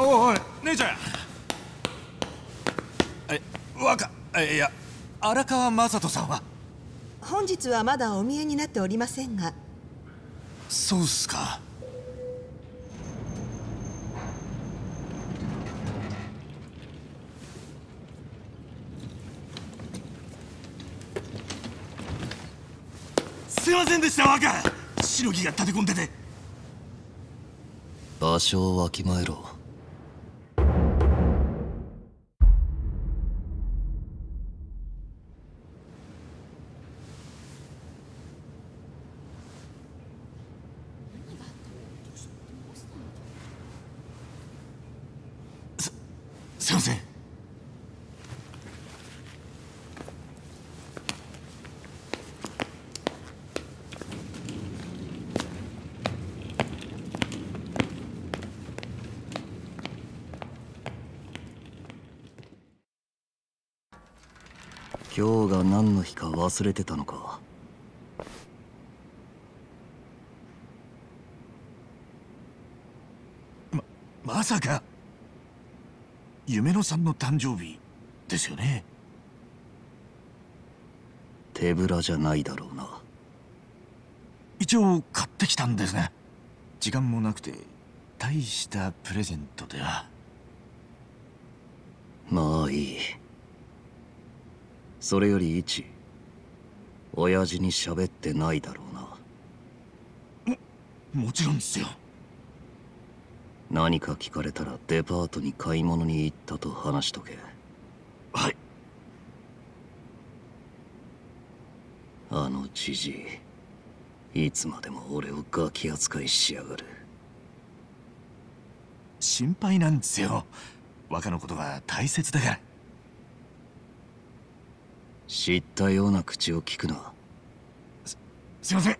おい姉ちゃん。いや荒川雅人さんは？ 本日はまだお見えになっておりませんが。 そうっすか。すいませんでした。若しのぎが立て込んでて。 場所をわきまえろ。 すいません。 今日が何の日か忘れてたのか。 まさか夢野さんの誕生日ですよね？ 手ぶらじゃないだろうな。 一応買ってきたんですが、時間もなくて大したプレゼントでは。 まあいい。それより一親父に喋ってないだろうな。 もちろんですよ。 何か聞かれたらデパートに買い物に行ったと話しとけ。 はい。 あのじじい、いつまでも俺をガキ扱いしやがる。 心配なんですよ。若のことが大切だから。 知ったような口を聞くな。 すいません。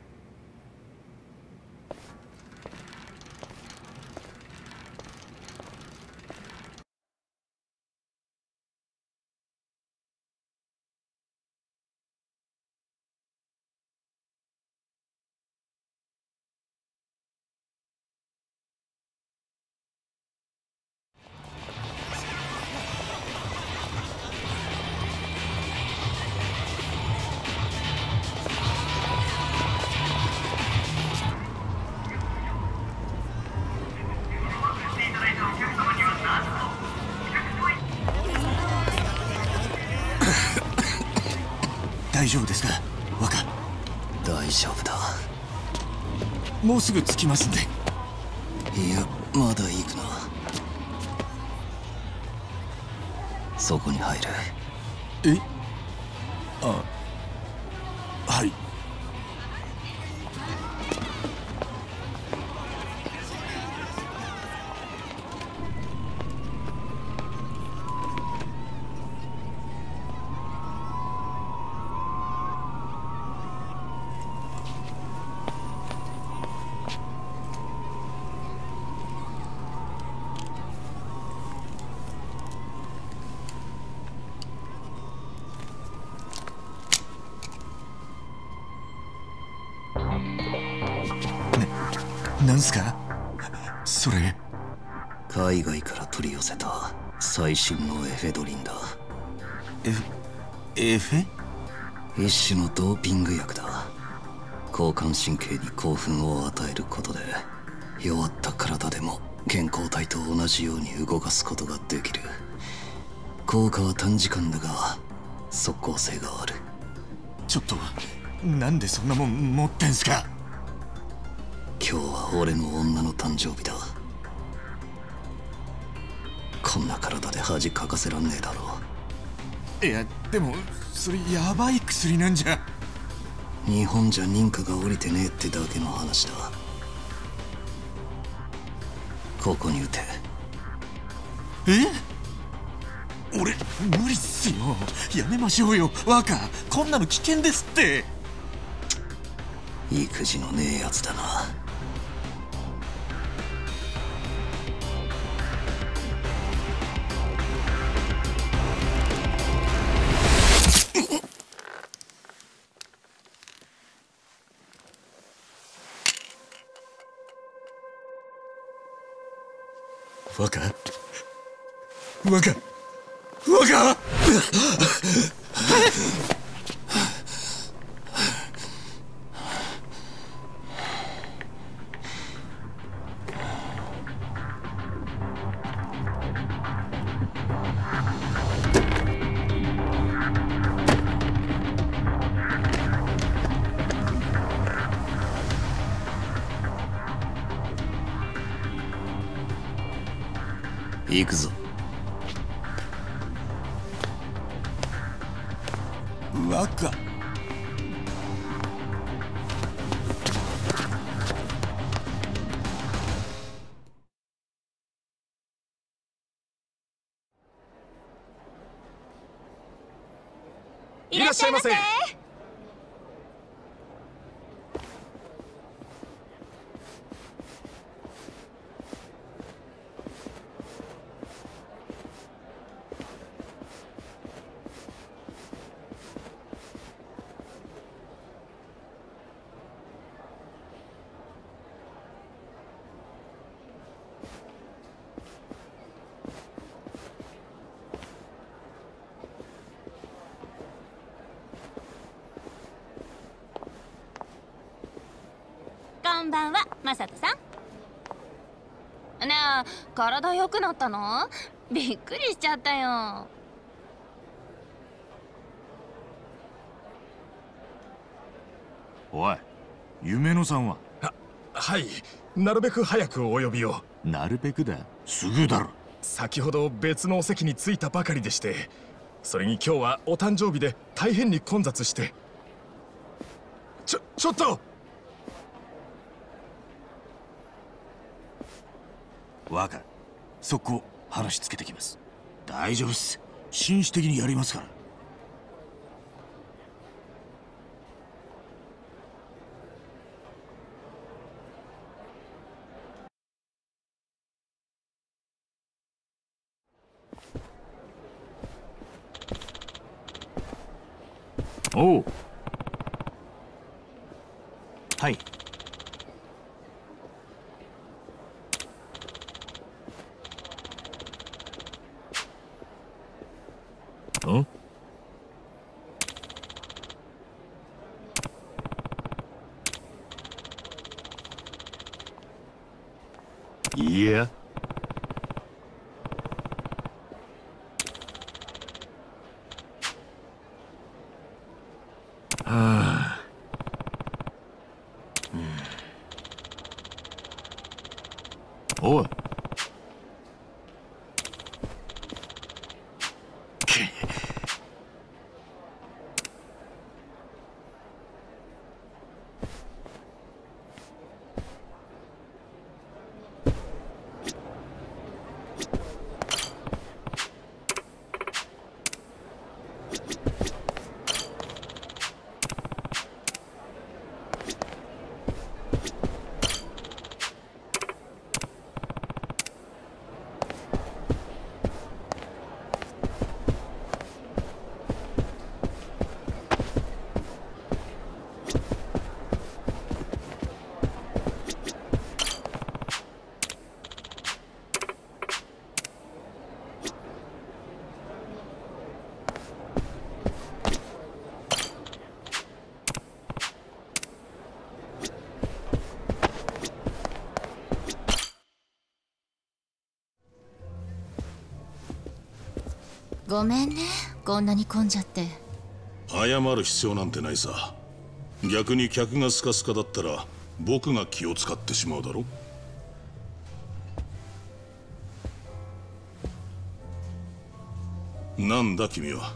大丈夫ですか、若？ 大丈夫だ。 もうすぐ着きますんで。 いや、まだ行くな。そこに入る。 え？あ、はい。なんすかそれ？ 海外から取り寄せた最新のエフェドリンだ。 エフェ？ 一種のドーピング薬だ。交感神経に興奮を与えることで弱った体でも健康体と同じように動かすことができる。効果は短時間だが即効性がある。 ちょっとなんでそんなもん持ってんすか？ 今日は俺の女の誕生日だ。こんな体で恥かかせらんねえだろ。 いやでもそれヤバい薬なんじゃ。 日本じゃ認可が下りてねえってだけの話だ。ここに打て。 俺無理っすよ。やめましょうよ若。こんなの危険ですって。 育児のねえやつだな。 若若若行くぞ。 若いらっしゃいませ。 こんばんは、マサトさん。ねえ、体良くなったの？びっくりしちゃったよ。 おい、夢野さんは？ はい、なるべく早くお呼びを。 なるべくだ、すぐだろ。 先ほど別のお席に着いたばかりでして、それに今日はお誕生日で大変に混雑して。ちょっと若、速攻話つけてきます。大丈夫っす、紳士的にやりますから。おう。はい。ん？いや。はあ。おい。 ごめんね、こんなに混んじゃって。 謝る必要なんてないさ。逆に客がスカスカだったら僕が気を使ってしまうだろ。なんだ君は。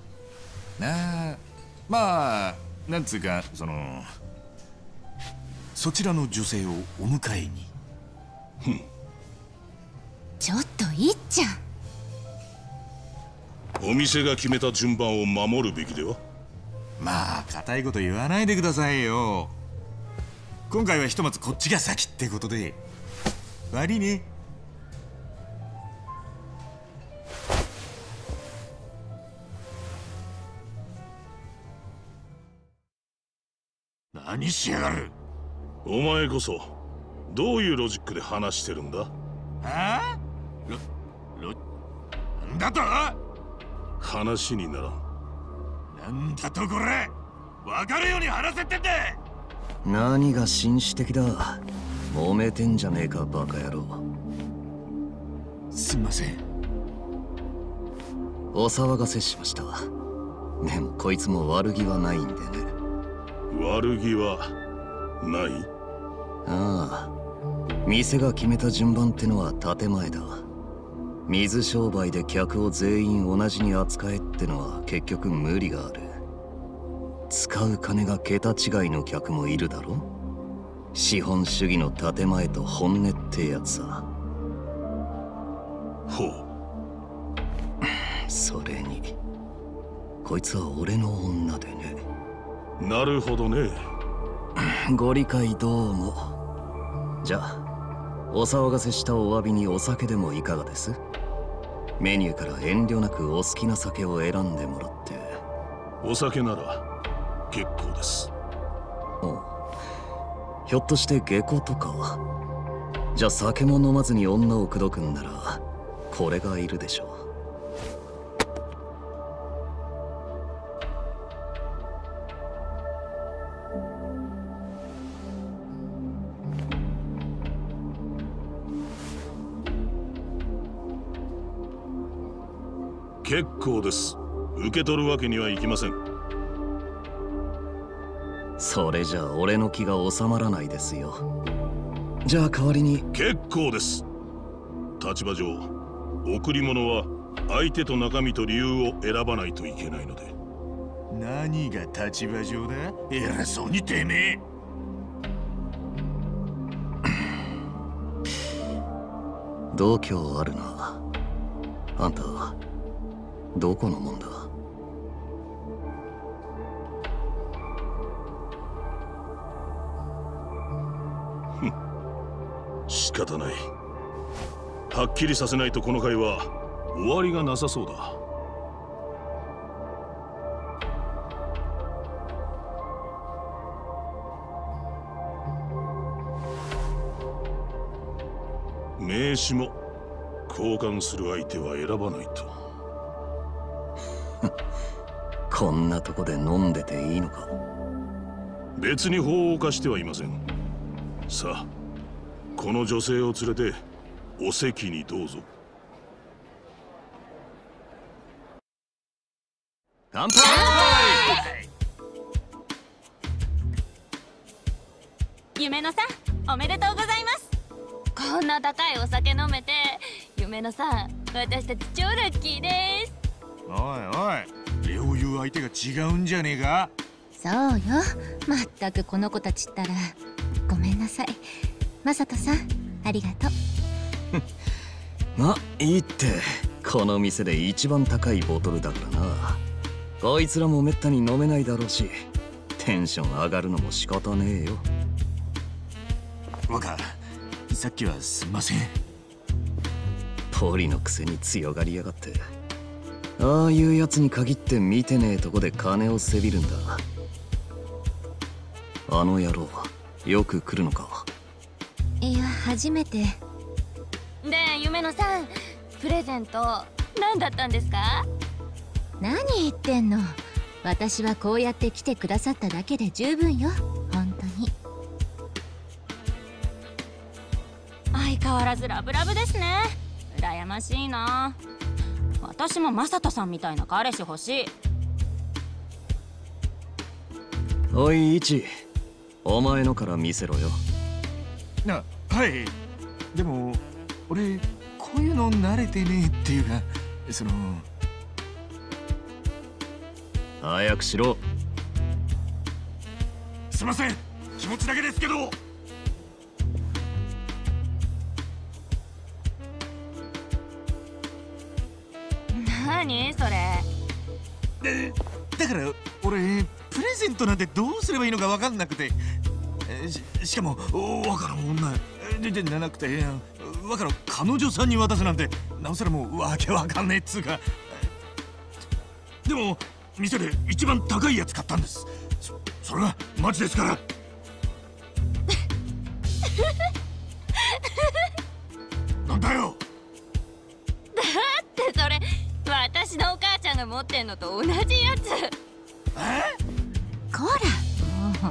まあなんつうか、そちらの女性をお迎えに。 ちょっといっちゃん、 お店が決めた順番を守るべきでは。 まあ固いこと言わないでくださいよ。今回はひとまずこっちが先ってことで。悪いね。何しやがる。 お前こそどういうロジックで話してるんだ。 ああ、 なんだと？ 話にならん。 なんだとこれ。分かるように話せってんだ。 何が紳士的だ。揉めてんじゃねえかバカ野郎。 すんません。 お騒がせしました。でもこいつも悪気はないんでね。 悪気はない？ ああ、店が決めた順番ってのは建前だ。水商売で客を全員同じに扱えってのは結局無理がある。使う金が桁違いの客もいるだろ。資本主義の建前と本音ってやつさ。 ほう。 それにこいつは俺の女でね。 なるほどね。 ご理解どうも。じゃあお騒がせしたお詫びにお酒でもいかがです？メニューから遠慮なくお好きな酒を選んでもらって。 お酒なら結構です。 おう、ひょっとして下戸とかは？じゃあ酒も飲まずに女を口説くんならこれがいるでしょう。 結構です。受け取るわけにはいきません。 それじゃあ俺の気が収まらないですよ。じゃあ代わりに。 結構です。立場上贈り物は相手と中身と理由を選ばないといけないので。 何が立場上だ？偉そうにてめえ。 度胸あるな。あんたどこのもんだ？ 仕方ない。はっきりさせないとこの会は終わりがなさそうだ。名刺も交換する相手は選ばないと。 こんなとこで飲んでていいのか？ 別に法を犯してはいません。さあ、この女性を連れてお席にどうぞ。 乾杯！ 夢野さん、おめでとうございます。こんな高いお酒飲めて、夢野さん、私たち超ラッキーです。 おいおい、礼を言う相手が違うんじゃねえか？ そうよ。まったくこの子たちったら。ごめんなさい。マサトさん、ありがとう。 まあいいって。この店で一番高いボトルだからな。こいつらもめったに飲めないだろうし、テンション上がるのも仕方ねえよ。 若、さっきはすんません。 ポリのくせに強がりやがって。ああいうやつに限って見てねえとこで金をせびるんだ。あの野郎よく来るのか？ いや、初めて。 で、夢野さん、プレゼント何だったんですか？ 何言ってんの。私はこうやって来てくださっただけで十分よ。本当に。 相変わらずラブラブですね。羨ましいな。私もマサトさんみたいな彼氏欲しい。 おいイチ、お前のから見せろよ。 はい。でも俺こういうの慣れてねえっていうか、その。 早くしろ。 すいません、気持ちだけですけど。 何それ？ だから俺プレゼントなんてどうすればいいのか分かんなくて、しかも若の女じゃなくて若の彼女さんに渡すなんてなおさらもうわけわかんねえっつうか。でも店で一番高いやつ買ったんです。それはマジですから。なんだよ。 それ私のお母ちゃんが持ってんのと同じやつ。 こら、も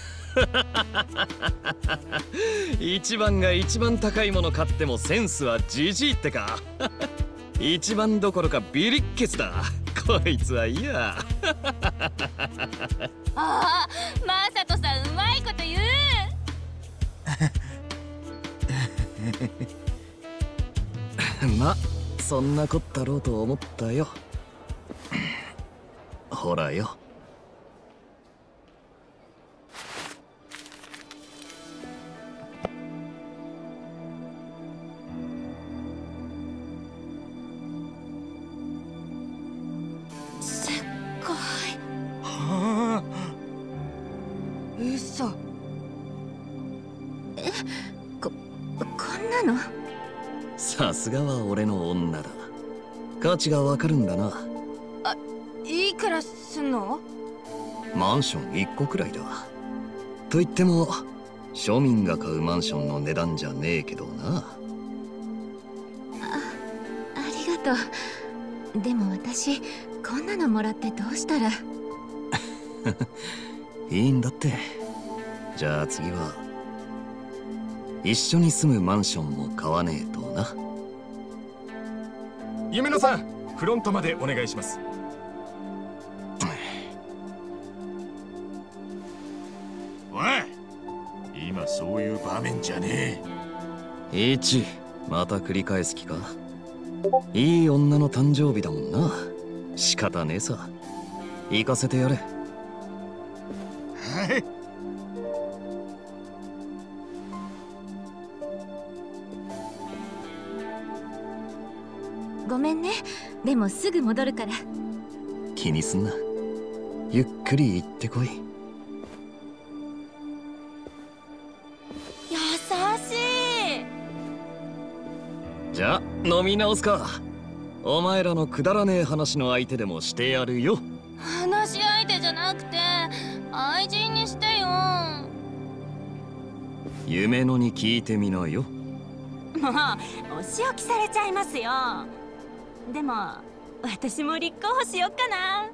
う一番が一番高いもの買ってもセンスはじじいってか。一番どころかビリッケツだこいつはいや。 ああ、マサトさんうまいこと言う。 ま、そんなこったろうと思ったよ。ほらよ。 すっごい。 はあ。 嘘。 こんなの。 さすがは俺の女だ。価値がわかるんだな。 いくらすんの？ マンション1個くらいだ。と言っても庶民が買うマンションの値段じゃねえけどな。 ありがとう。でも私こんなのもらってどうしたら。 いいんだって。じゃあ次は一緒に住むマンションも買わねえとな。 夢野さん、フロントまでお願いします。 おい、今そういう場面じゃねえ。 一、また繰り返す気か。いい女の誕生日だもんな。仕方ねえさ。行かせてやれ。 はい。 ごめんね。でもすぐ戻るから。 気にすんな。ゆっくり行ってこい。 優しい。 じゃあ飲み直すか。お前らのくだらねえ話の相手でもしてやるよ。 話し相手じゃなくて愛人にしてよ。 夢野に聞いてみなよ。 もうお仕置きされちゃいますよ。でも私も立候補しよっかな。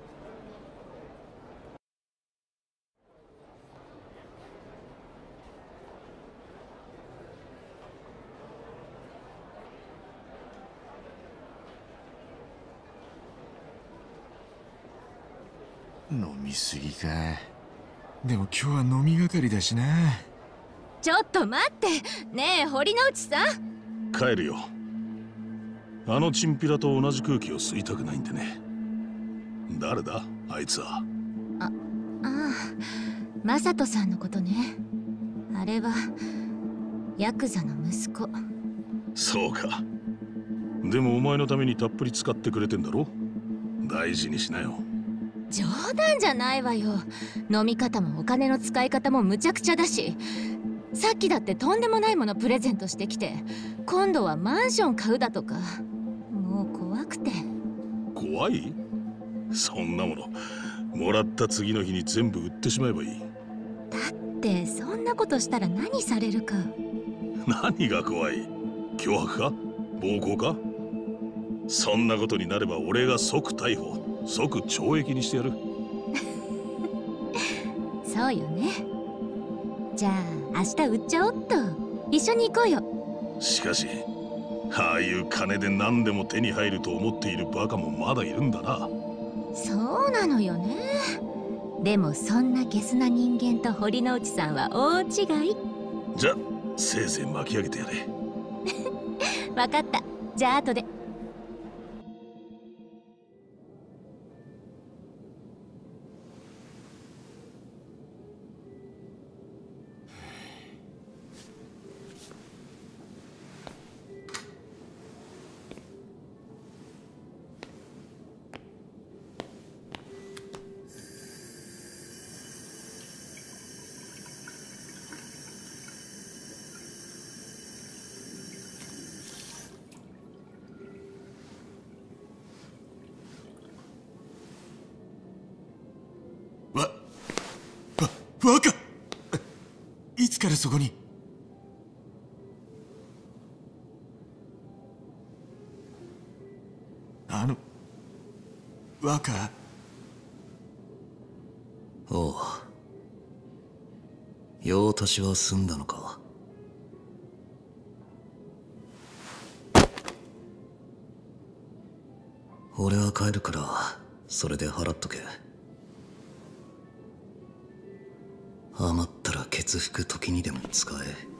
飲みすぎか。でも今日は飲みがかりだしな。 ちょっと待って。ねえ堀之内さん。 帰るよ。あのチンピラと同じ空気を吸いたくないんでね。誰だあいつは。 ああ、マサトさんのことね。あれはヤクザの息子。 そうか。でもお前のためにたっぷり使ってくれてんだろ。大事にしなよ。 冗談じゃないわよ。飲み方もお金の使い方もむちゃくちゃだし、さっきだってとんでもないものプレゼントしてきて、今度はマンション買うだとか。もう怖くて。 怖い？そんなものもらった次の日に全部売ってしまえばいい。 だってそんなことしたら何されるか。 何が怖い？脅迫か？暴行か？そんなことになれば俺が即逮捕、即懲役にしてやる。 そうよね。じゃあ明日売っちゃおっと。一緒に行こうよ。 しかしああいう金で何でも手に入ると思っているバカもまだいるんだな。 そうなのよね。でもそんなゲスな人間と堀之内さんは大違い。 じゃあせいぜい巻き上げてやれ。 わかった。じゃあ後で。 若！いつからそこに？ 若。 おう。用足しは済んだのか。俺は帰るからそれで払っとけ。余ったら血服時にでも使え。